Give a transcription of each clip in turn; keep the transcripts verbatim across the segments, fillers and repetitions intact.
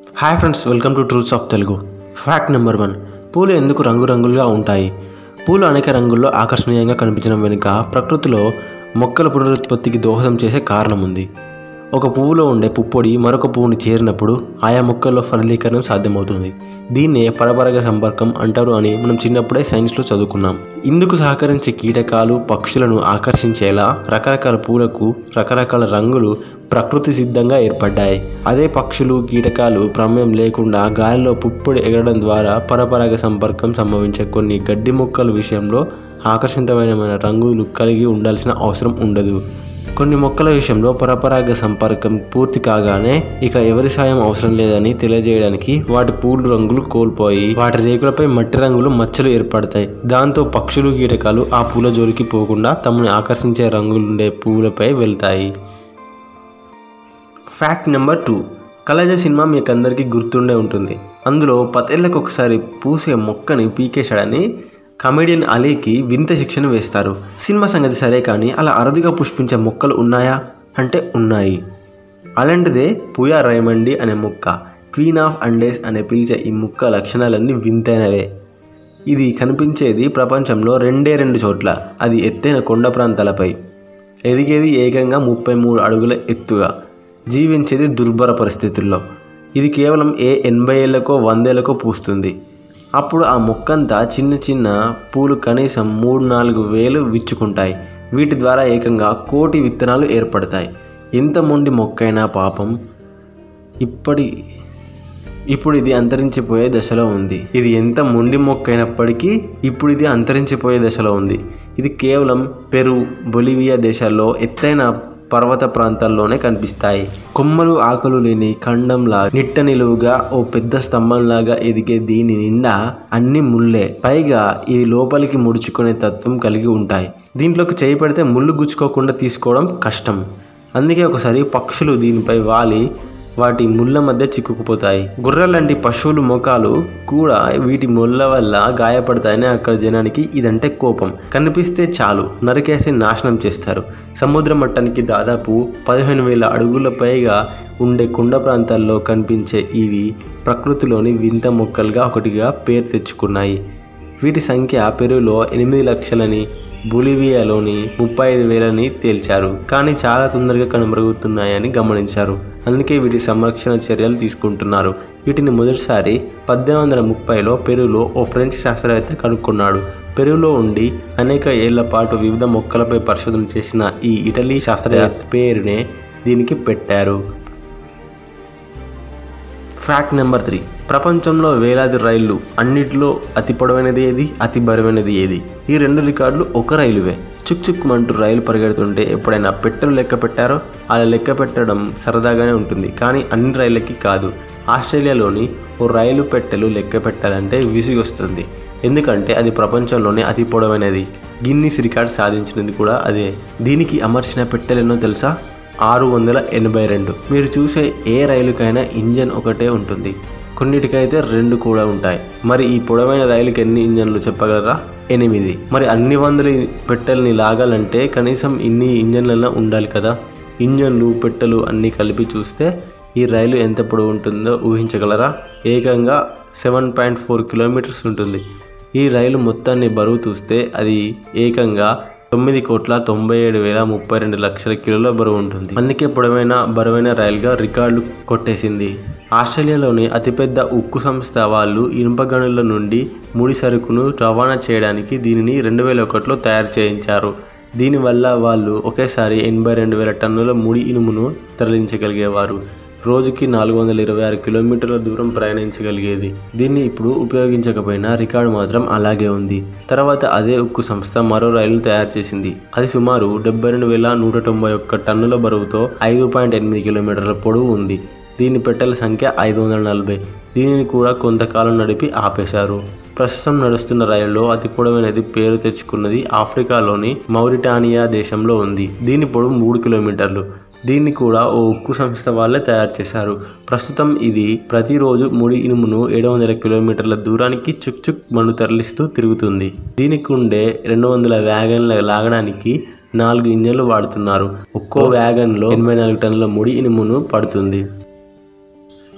Hi friends, welcome to truths of Telugu. Fact number one. పూలు ఎందుకు రంగురంగులుగా ఉంటాయి? పూలు అనేక రంగుల్లో ఆకర్షణీయంగా కనిపించడం వెనుక ప్రకృతిలో మొక్కల పునరుత్పత్తికి దోహదం చేసే కారణం ఉంది. ఒక పువ్వులో ఉండే పుప్పొడి మరొక పువ్వుని చేరినప్పుడు ఆయా మొక్కల్లో ఫలదీకరణం సాధ్యమవుతుంది. దీన్నే పరపరాగ సంపర్కం అంటారు అని మనం చిన్నప్పుడే సైన్స్లో చదువుకున్నాం. ఇందుకు సహకరించే కీటకాలు, పక్షులను ఆకర్షించేలా రకరకాల పూలకు రకరకాల రంగులు ప్రకృతి సిద్ధంగా ఏర్పడ్డాయి. అదే పక్షులు, కీటకాలు ప్రమేయం లేకుండా గాలిలో పుప్పొడి ఎగరడం ద్వారా పరపరాగ సంపర్కం సంభవించే కొన్ని గడ్డి మొక్కల విషయంలో ఆకర్షితమైన రంగులు కలిగి ఉండాల్సిన అవసరం ఉండదు. కొన్ని మొక్కల విషయంలో పరపరాగ సంపర్కం పూర్తి కాగానే ఇక ఎవరి సాయం అవసరం లేదని తెలియజేయడానికి వాటి పూలు రంగులు కోల్పోయి వాటి రేకులపై మట్టి రంగులు మచ్చలు ఏర్పడతాయి. దాంతో పక్షులు, కీటకాలు ఆ పూల జోలికి పోకుండా తమని ఆకర్షించే రంగులుండే పూలపై వెళ్తాయి. Fact number two. కలేజ సినిమా మీకు అందరికీ గుర్తుండే ఉంటుంది. అందులో పదేళ్లకు ఒకసారి పూసే మొక్కని పీకేశాడని కమెడియన్ అలీకి వింత శిక్షను వేస్తారు. సినిమా సంగతి సరే కానీ అలా అరుదుగా పుష్పించే మొక్కలు ఉన్నాయా అంటే ఉన్నాయి. అలాంటిదే పుయా రైమండి అనే మొక్క. క్వీన్ ఆఫ్ అండేస్ అనే పిలిచే ఈ మొక్క లక్షణాలన్నీ వింతైనవే. ఇది కనిపించేది ప్రపంచంలో రెండే రెండు చోట్ల. అది ఎత్తైన కొండ ప్రాంతాలపై. ఎదిగేది ఏకంగా ముప్పై మూడు అడుగుల ఎత్తుగా. జీవించేది దుర్భర పరిస్థితుల్లో. ఇది కేవలం ఏ ఎనభై ఏళ్ళకో వందేళ్లకో పూస్తుంది. అప్పుడు ఆ మొక్కంతా చిన్న చిన్న పూలు కనీసం మూడు నాలుగు వేలు విచ్చుకుంటాయి. వీటి ద్వారా ఏకంగా కోటి విత్తనాలు ఏర్పడతాయి. ఎంత మొండి మొక్కైనా పాపం ఇప్పటి ఇప్పుడు ఇది అంతరించిపోయే దశలో ఉంది. ఇది ఎంత మొండి మొక్క అయినప్పటికీ ఇప్పుడు ఇది అంతరించిపోయే దశలో ఉంది. ఇది కేవలం పెరు, బొలివియా దేశాల్లో ఎత్తైన పర్వత ప్రాంతాల్లోనే కనిపిస్తాయి. కొమ్మలు, ఆకులు లేని ఖండంలా నిట్ట నిలువుగా ఓ పెద్ద స్తంభంలాగా ఎదిగే దీని నిండా అన్ని ముళ్ళే. పైగా ఇవి లోపలికి ముడుచుకునే తత్వం కలిగి ఉంటాయి. దీంట్లోకి చేయి పెడితే ముళ్ళు గుచ్చుకోకుండా తీసుకోవడం కష్టం. అందుకే ఒకసారి పక్షులు దీనిపై వాలి వాటి ముళ్ళ మధ్య చిక్కుకుపోతాయి. గుర్రె లాంటి పశువులు మొఖాలు కూడా వీటి ముళ్ళ వల్ల గాయపడతాయని అక్కడ జనానికి ఇదంటే కోపం. కనిపిస్తే చాలు నరికేసి నాశనం చేస్తారు. సముద్ర మట్టానికి దాదాపు పదిహేను వేల అడుగుల పైగా ఉండే కొండ ప్రాంతాల్లో కనిపించే ఇవి ప్రకృతిలోని వింత మొక్కలుగా ఒకటిగా పేరు తెచ్చుకున్నాయి. వీటి సంఖ్య పెరులో ఎనిమిది లక్షలని, బొలివియాలోని ముప్పై ఐదు వేలని తేల్చారు. కానీ చాలా తొందరగా కనుమరుగుతున్నాయని గమనించారు. అందుకే వీటి సంరక్షణ చర్యలు తీసుకుంటున్నారు. వీటిని మొదటిసారి పద్దెనిమిది వందల ముప్పైలో పెరులో ఓ ఫ్రెంచ్ శాస్త్రవేత్త కనుక్కున్నాడు. పెరులో ఉండి అనేక ఏళ్ల పాటు వివిధ మొక్కలపై పరిశోధన చేసిన ఈ ఇటలీ శాస్త్రవేత్త పేరునే దీనికి పెట్టారు. Fact number three. ప్రపంచంలో వేలాది రైళ్లు. అన్నిటిలో అతి పొడవైనది ఏది, అతి బరువైనది ఏది? ఈ రెండు రికార్డులు ఒక రైలువే. చుక్ చుక్ మంటూ రైలు పరిగెడుతుంటే ఎప్పుడైనా పెట్టెలు లెక్క పెట్టారో? అలా లెక్క పెట్టడం సరదాగానే ఉంటుంది, కానీ అన్ని రైళ్ళకి కాదు. ఆస్ట్రేలియాలోని ఓ రైలు పెట్టెలు లెక్క పెట్టాలంటే విసిగొస్తుంది. ఎందుకంటే అది ప్రపంచంలోనే అతి పొడవైనది. గిన్నిస్ రికార్డ్ సాధించినది కూడా అదే. దీనికి అమర్చిన పెట్టెలెన్నో తెలుసా? ఆరు వందల ఎనభై రెండు. మీరు చూసే ఏ రైలుకైనా ఇంజన్ ఒకటే ఉంటుంది, కొన్నిటికైతే రెండు కూడా ఉంటాయి. మరి ఈ పొడవైన రైలుకి ఎన్ని ఇంజన్లు చెప్పగలరా? ఎనిమిది. మరి అన్ని వందల పెట్టెల్ని లాగాలంటే కనీసం ఇన్ని ఇంజన్లలో ఉండాలి కదా. ఇంజన్లు, పెట్టెలు అన్నీ కలిపి చూస్తే ఈ రైలు ఎంత పొడవు ఉంటుందో ఊహించగలరా? ఏకంగా సెవెన్ పాయింట్ ఫోర్ కిలోమీటర్స్ ఉంటుంది. ఈ రైలు మొత్తాన్ని బరువు చూస్తే అది ఏకంగా తొమ్మిది కోట్ల తొంభై ఏడు వేల ముప్పై రెండు లక్షల కిలోల బరువు ఉంటుంది. అందుకే పొడవైన బరువైన రైలుగా రికార్డులు కొట్టేసింది. ఆస్ట్రేలియాలోని అతిపెద్ద ఉక్కు సంస్థ వాళ్ళు ఇనుప గనుల నుండి ముడి సరుకును రవాణా చేయడానికి దీనిని రెండు వేల ఒకటిలో తయారు చేయించారు. దీనివల్ల వాళ్ళు ఒకేసారి ఎనభై రెండు వేల టన్నుల ముడి ఇనుమును తరలించగలిగేవారు. రోజుకి నాలుగు వందల ఇరవై ఆరు కిలోమీటర్ల దూరం ప్రయాణించగలిగేది. దీన్ని ఇప్పుడు ఉపయోగించకపోయినా రికార్డు మాత్రం అలాగే ఉంది. తర్వాత అదే ఉక్కు సంస్థ మరో రైలు తయారు చేసింది. అది సుమారు డెబ్బై రెండు వేల నూట తొంభై ఒక్క టన్నుల బరువుతో ఐదు పాయింట్ ఎనిమిది కిలోమీటర్ల పొడవు ఉంది. దీని పెట్టెల సంఖ్య ఐదు వందల నలభై. దీనిని కూడా కొంతకాలం నడిపి ఆపేశారు. ప్రస్తుతం నడుస్తున్న రైల్లో అతి పొడవైనది పేరు తెచ్చుకున్నది ఆఫ్రికాలోని మౌరిటానియా దేశంలో ఉంది. దీని పొడవు మూడు కిలోమీటర్లు. దీన్ని కూడా ఓ ఉక్కు సంస్థ వాళ్ళే తయారు చేశారు. ప్రస్తుతం ఇది ప్రతిరోజు ముడి ఇనుమును ఏడు వందల కిలోమీటర్ల దూరానికి చుక్ చుక్ మను తరలిస్తూ తిరుగుతుంది. దీనికి ఉండే రెండు వందల వ్యాగన్ల లాగడానికి నాలుగు ఇంజన్లు వాడుతున్నారు. ఒక్కో వ్యాగన్లో ఎనభై నాలుగు టన్నుల ముడి ఇనుమును పడుతుంది.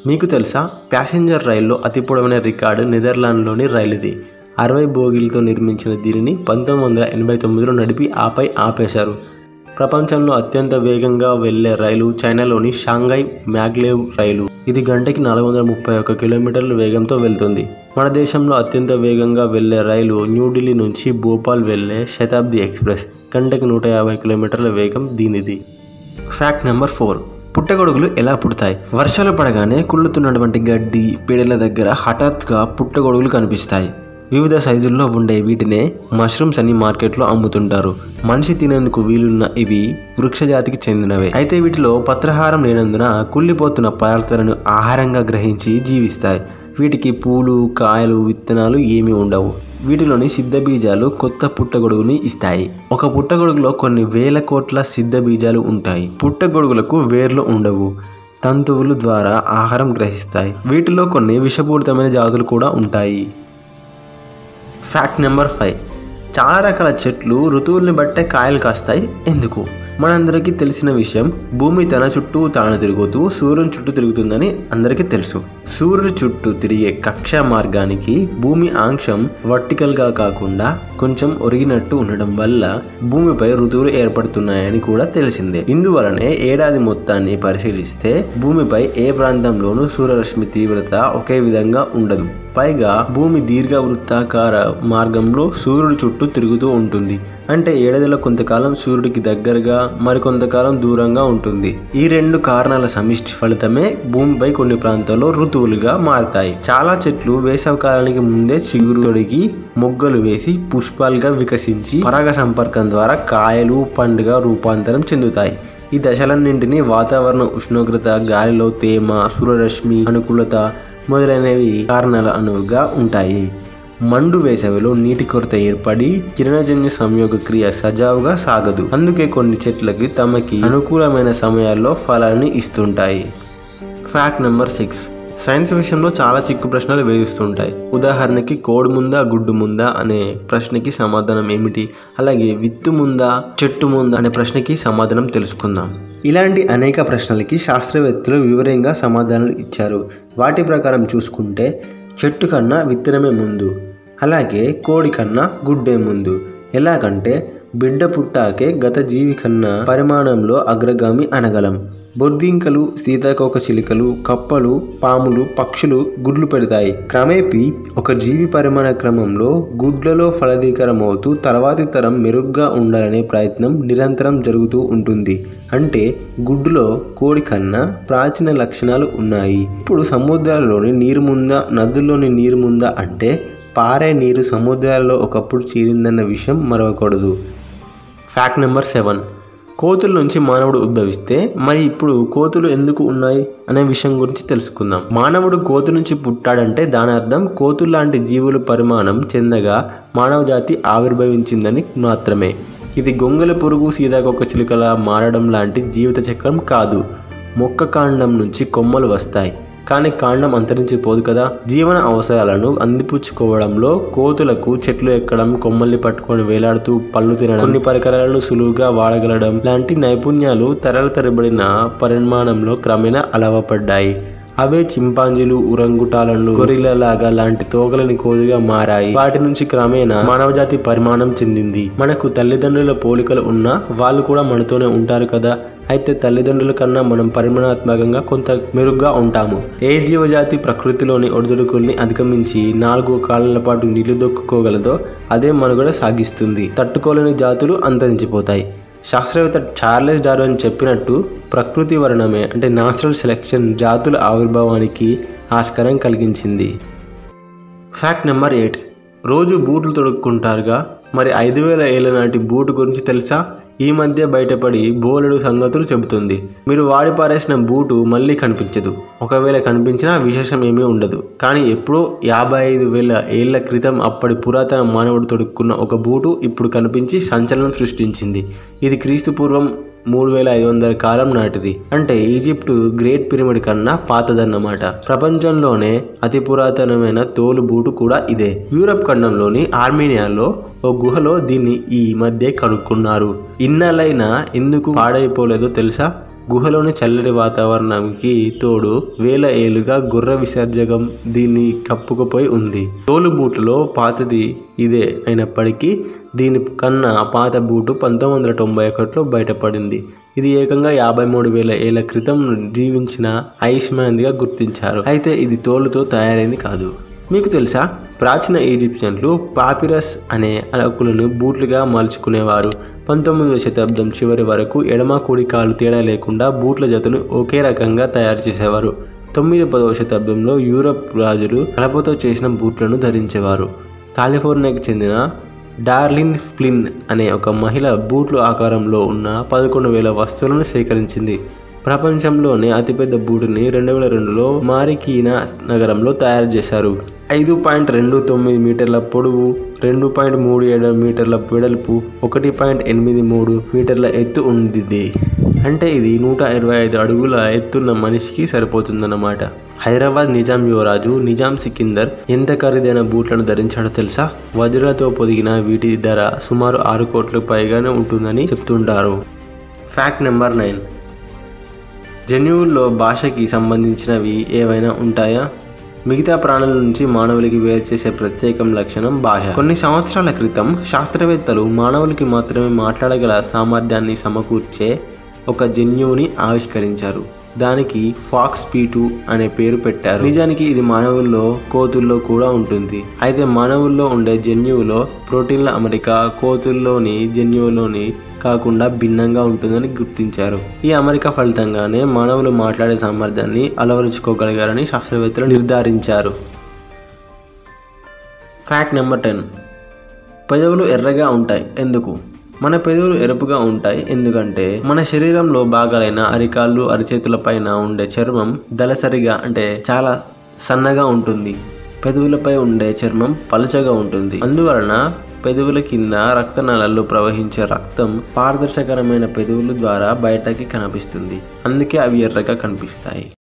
మీకు తెలుసా, ప్యాసింజర్ రైల్లో అతి పొడవైన రికార్డు నెదర్లాండ్లోని రైలుది. అరవై బోగీలతో నిర్మించిన దీనిని పంతొమ్మిది వందల ఎనభై తొమ్మిదిలో నడిపి ఆపై ఆపేశారు. ప్రపంచంలో అత్యంత వేగంగా వెళ్లే రైలు చైనాలోని షాంఘై మ్యాగ్లేవ్ రైలు. ఇది గంటకి నాలుగు వందల ముప్పై ఒక్క కిలోమీటర్ల వేగంతో వెళ్తుంది. మన దేశంలో అత్యంత వేగంగా వెళ్లే రైలు న్యూఢిల్లీ నుంచి భోపాల్ వెళ్లే శతాబ్ది ఎక్స్ప్రెస్. గంటకి నూట యాభై కిలోమీటర్ల వేగం దీనిది. Fact number four. పుట్టగొడుగులు ఎలా పుడతాయి? వర్షాలు పడగానే కుళ్ళుతున్నటువంటి గడ్డి పేడల దగ్గర హఠాత్తుగా పుట్టగొడుగులు కనిపిస్తాయి. వివిధ సైజుల్లో ఉండే వీటినే మష్రూమ్స్ అని మార్కెట్లో అమ్ముతుంటారు. మనిషి తినేందుకు వీలున్న ఇవి వృక్షజాతికి చెందినవే. అయితే వీటిలో పత్రహారం లేనందున కుళ్ళిపోతున్న పదార్థాలను ఆహారంగా గ్రహించి జీవిస్తాయి. వీటికి పూలు, కాయలు, విత్తనాలు ఏమీ ఉండవు. వీటిలోని సిద్ధ బీజాలు కొత్త పుట్టగొడుగుని ఇస్తాయి. ఒక పుట్టగొడుగులో కొన్ని వేల కోట్ల సిద్ధ బీజాలు ఉంటాయి. పుట్టగొడుగులకు వేర్లు ఉండవు. తంతువుల ద్వారా ఆహారం గ్రహిస్తాయి. వీటిలో కొన్ని విషపూరితమైన జాతులు కూడా ఉంటాయి. Fact number five. చాలా రకాల చెట్లు ఋతువుల్ని బట్టే కాయలు కాస్తాయి. ఎందుకు? మనందరికీ తెలిసిన విషయం, భూమి తన చుట్టూ తాను తిరుగుతూ సూర్యుని చుట్టూ తిరుగుతుందని అందరికీ తెలుసు. సూర్యుడి చుట్టూ తిరిగే కక్ష మార్గానికి భూమి అక్షం వర్టికల్గా కాకుండా కొంచెం ఒరిగినట్టు ఉండడం వల్ల భూమిపై ఋతువులు ఏర్పడుతున్నాయని కూడా తెలిసిందే. ఇందువలనే ఏడాది మొత్తాన్ని పరిశీలిస్తే భూమిపై ఏ ప్రాంతంలోనూ సూర్యరశ్మి తీవ్రత ఒకే విధంగా ఉండదు. పైగా భూమి దీర్ఘవృత్తాకార మార్గంలో సూర్యుడి చుట్టూ తిరుగుతూ ఉంటుంది. అంటే ఏడాదిలో కొంతకాలం సూర్యుడికి దగ్గరగా, మరికొంతకాలం దూరంగా ఉంటుంది. ఈ రెండు కారణాల సమిష్టి ఫలితమే భూమిపై కొన్ని ప్రాంతాల్లో ఋతువులుగా మారతాయి. చాలా చెట్లు వేసవి కాలానికి ముందే చిగురు తొడిగి మొగ్గలు వేసి పుష్పాలుగా వికసించి పరాగ సంపర్కం ద్వారా కాయలు, పండుగ రూపాంతరం చెందుతాయి. ఈ దశలన్నింటినీ వాతావరణ ఉష్ణోగ్రత, గాలిలో తేమ, సూర్యరశ్మి అనుకూలత మొదలైనవి కారణాల అనువుగా ఉంటాయి. మండు వేసవిలో నీటి కొరత ఏర్పడి కిరణజన్య సంయోగ క్రియ సజావుగా సాగదు. అందుకే కొన్ని చెట్లకి తమకి అనుకూలమైన సమయాల్లో ఫలాన్ని ఇస్తుంటాయి. Fact number six. సైన్స్ విషయంలో చాలా చిక్కు ప్రశ్నలు వేధిస్తుంటాయి. ఉదాహరణకి కోడి ముందా గుడ్డు ముందా అనే ప్రశ్నకి సమాధానం ఏమిటి? అలాగే విత్తు ముందా చెట్టు ముందా అనే ప్రశ్నకి సమాధానం తెలుసుకుందాం. ఇలాంటి అనేక ప్రశ్నలకి శాస్త్రవేత్తలు వివరంగా సమాధానాలు ఇచ్చారు. వాటి ప్రకారం చూసుకుంటే చెట్టు కన్నా విత్తనమే ముందు, అలాగే కోడి కన్నా గుడ్డే ముందు. ఎలాగంటే బిడ్డ పుట్టాకే గత జీవి కన్నా పరిమాణంలో అగ్రగామి అనగలం. బొద్దింకలు, సీతాకోక చిలుకలు, కప్పలు, పాములు, పక్షులు గుడ్లు పెడతాయి. క్రమేపీ ఒక జీవి పరిమాణ క్రమంలో గుడ్లలో ఫలదీకరమవుతూ తర్వాతి తరం మెరుగ్గా ఉండాలనే ప్రయత్నం నిరంతరం జరుగుతూ ఉంటుంది. అంటే గుడ్డులో కోడి కన్నా ప్రాచీన లక్షణాలు ఉన్నాయి. ఇప్పుడు సముద్రాలలోని నీరు ముందా, నదుల్లోని నీరు ముందా అంటే పారే నీరు సముద్రాలలో ఒకప్పుడు చేరిందన్న విషయం మరవకూడదు. Fact number seven. కోతుల నుంచి మానవుడు ఉద్భవిస్తే మరి ఇప్పుడు కోతులు ఎందుకు ఉన్నాయి అనే విషయం గురించి తెలుసుకుందాం. మానవుడు కోతు నుంచి పుట్టాడంటే దాని అర్థం కోతులు లాంటి జీవుల పరిమాణం చెందగా మానవ జాతి ఆవిర్భవించిందని మాత్రమే. ఇది గొంగళ పురుగు, సీతాకోక చిలుకలా మారడం లాంటి జీవిత చక్రం కాదు. మొక్క కాండం నుంచి కొమ్మలు వస్తాయి, కానీ కాండం అంతరించిపోదు కదా. జీవన అవసరాలను అందిపుచ్చుకోవడంలో కోతులకు చెట్లు ఎక్కడం, కొమ్మల్ని పట్టుకొని వేలాడుతూ పళ్ళు తినడం, కొన్ని పరికరాలను సులువుగా వాడగలడం లాంటి నైపుణ్యాలు తరల తరబడిన పరిమాణంలో క్రమేణా అలవపడ్డాయి. అవే చింపాంజీలు, ఉరంగుటాలను, గొరిల్లాలాగా లాంటి తోకలని కోదిగా మారాయి. వాటి నుంచి క్రమేణా మానవజాతి పరిమాణం చెందింది. మనకు తల్లిదండ్రుల పోలికలు ఉన్నా వాళ్ళు కూడా మనతోనే ఉంటారు కదా. అయితే తల్లిదండ్రుల కన్నా మనం పరిమాణాత్మకంగా కొంత మెరుగ్గా ఉంటాము. ఏ జీవజాతి ప్రకృతిలోని ఒడిదుడుకుల్ని అధిగమించి నాలుగు కాళ్ళ పాటు నీళ్లు దొక్కుకోగలదో అదే మనుగడ సాగిస్తుంది. తట్టుకోలేని జాతులు అంతరించిపోతాయి. శాస్త్రవేత్త చార్లెస్ డార్విన్ చెప్పినట్టు ప్రకృతి వర్ణమే అంటే న్యాచురల్ సెలెక్షన్ జాతుల ఆవిర్భావానికి ఆస్కారం కలిగించింది. Fact number eight. రోజు బూట్లు తొడుక్కుంటారుగా, మరి ఐదు వేల ఏళ్ళ నాటి బూటు గురించి తెలుసా? ఈ మధ్య బయటపడి బోలెడు సంగతులు చెబుతుంది. మీరు వాడి పారేసిన బూటు మళ్ళీ కనిపించదు. ఒకవేళ కనిపించినా విశేషం ఏమీ ఉండదు. కానీ ఎప్పుడో యాభై ఐదు వేల ఏళ్ల క్రితం అప్పటి పురాతన మానవుడు తొడుక్కున్న ఒక బూటు ఇప్పుడు కనిపించి సంచలనం సృష్టించింది. ఇది క్రీస్తు పూర్వం మూడు వేల ఐదు వందల కాలం నాటిది. అంటే ఈజిప్టు గ్రేట్ పిరమిడ్ కన్నా పాతదన్నమాట. ప్రపంచంలోనే అతి పురాతనమైన తోలు బూటు కూడా ఇదే. యూరప్ ఖండంలోని ఆర్మేనియాలో ఓ గుహలో దీన్ని ఈ మధ్య కనుక్కున్నారు. ఇన్నాళ్ళైనా ఎందుకు పాడైపోలేదో తెలుసా? గుహలోని చల్లటి వాతావరణానికి తోడు వేల ఏళ్లుగా గుర్ర విసర్జకం దీన్ని కప్పుకుపోయి ఉంది. తోలు బూట్లలో పాతది ఇదే అయినప్పటికీ దీని కన్నా పాత బూటు పంతొమ్మిది వందల తొంభై ఒకటిలో బయటపడింది. ఇది ఏకంగా యాభై మూడు వేల ఏళ్ల క్రితం జీవించిన ఐస్ మ్యాన్గా గుర్తించారు. అయితే ఇది తోలుతో తయారైంది కాదు. మీకు తెలుసా, ప్రాచీన ఈజిప్షియన్లు పాపిరస్ అనే అలకులను బూట్లుగా మలుచుకునేవారు. పంతొమ్మిదవ శతాబ్దం చివరి వరకు ఎడమ కుడి కాలు తేడా లేకుండా బూట్ల జతను ఒకే రకంగా తయారు చేసేవారు. తొమ్మిది పదవ శతాబ్దంలో యూరప్ రాజులు కలపతో చేసిన బూట్లను ధరించేవారు. కాలిఫోర్నియాకి చెందిన డార్లిన్ ఫ్లిన్ అనే ఒక మహిళ బూట్లు ఆకారంలో ఉన్న పదకొండు వేల వస్తువులను సేకరించింది. ప్రపంచంలోనే అతిపెద్ద బూటుని రెండు వేల రెండులో మారికీనా నగరంలో తయారు చేశారు. ఐదు పాయింట్ రెండు తొమ్మిది మీటర్ల పొడవు, రెండు పాయింట్ మూడు ఏడు మీటర్ల వెడల్పు, ఒకటి పాయింట్ ఎనిమిది మూడు మీటర్ల ఎత్తు ఉంది. అంటే ఇది నూట ఇరవై ఐదు అడుగుల ఎత్తున్న మనిషికి సరిపోతుందన్నమాట. హైదరాబాద్ నిజాం యువరాజు నిజాం సికిందర్ ఎంత ఖరీదైన బూట్లను ధరించాడో తెలుసా? వజ్రాలతో పొదిగిన వీటి ధర సుమారు ఆరు కోట్లకు పైగానే ఉంటుందని చెప్తుంటారు. Fact number nine. జన్యువుల్లో భాషకి సంబంధించినవి ఏవైనా ఉంటాయా? మిగతా ప్రాణుల నుంచి మానవులకి వేరు చేసే ప్రత్యేకం లక్షణం భాష. కొన్ని సంవత్సరాల క్రితం శాస్త్రవేత్తలు మానవులకి మాత్రమే మాట్లాడగల సామర్థ్యాన్ని సమకూర్చే ఒక జన్యువుని ఆవిష్కరించారు. దానికి ఫాక్స్ పీ టూ అనే పేరు పెట్టారు. నిజానికి ఇది మానవుల్లో, కోతుల్లో కూడా ఉంటుంది. అయితే మానవుల్లో ఉండే జన్యువులో ప్రోటీన్ల అమరిక కోతుల్లోని జన్యువులోని కాకుండా భిన్నంగా ఉంటుందని గుర్తించారు. ఈ అమరిక ఫలితంగానే మానవులు మాట్లాడే సామర్థ్యాన్ని అలవరుచుకోగలిగారని శాస్త్రవేత్తలు నిర్ధారించారు. Fact number ten. పెదవులు ఎర్రగా ఉంటాయి ఎందుకు? మన పెదవులు ఎరుపుగా ఉంటాయి ఎందుకంటే మన శరీరంలో భాగాలైన అరికాళ్ళు, అరిచేతుల పైన ఉండే చర్మం దళసరిగా అంటే చాలా సన్నగా ఉంటుంది. పెదవులపై ఉండే చర్మం పలుచగా ఉంటుంది. అందువలన పెదవుల కింద రక్తనాళాల్లో ప్రవహించే రక్తం పారదర్శకరమైన పెదవుల ద్వారా బయటకి కనిపిస్తుంది. అందుకే అవి ఎర్రగా కనిపిస్తాయి.